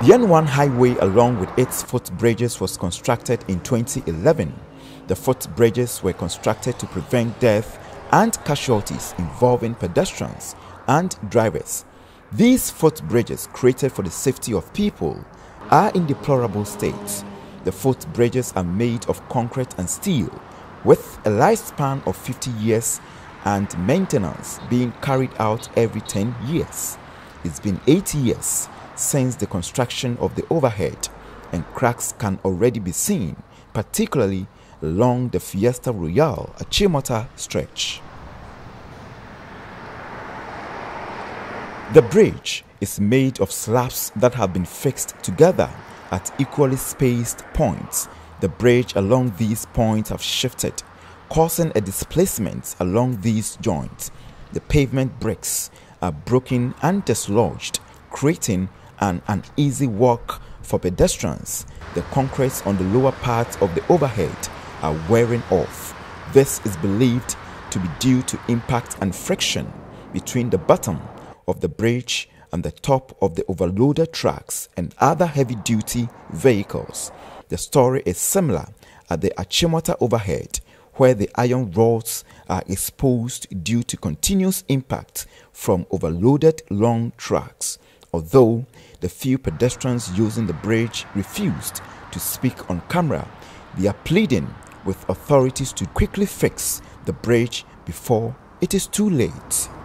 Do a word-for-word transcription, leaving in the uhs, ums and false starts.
The N one highway, along with its footbridges, was constructed in twenty eleven. The footbridges were constructed to prevent death and casualties involving pedestrians and drivers. These footbridges, created for the safety of people, are in deplorable state. The footbridges are made of concrete and steel, with a lifespan of fifty years and maintenance being carried out every ten years. It's been eight years since the construction of the overhead, and cracks can already be seen, particularly along the Fiesta Royale Achimota stretch. The bridge is made of slabs that have been fixed together at equally spaced points. The bridge along these points have shifted, causing a displacement along these joints. The pavement bricks are broken and dislodged, creating an uneasy walk for pedestrians. The concrete on the lower part of the overhead are wearing off. This is believed to be due to impact and friction between the bottom of the bridge and the top of the overloaded trucks and other heavy-duty vehicles. The story is similar at the Achimota overhead, where the iron rods are exposed due to continuous impact from overloaded long trucks. Although the few pedestrians using the bridge refused to speak on camera, they are pleading with authorities to quickly fix the bridge before it is too late.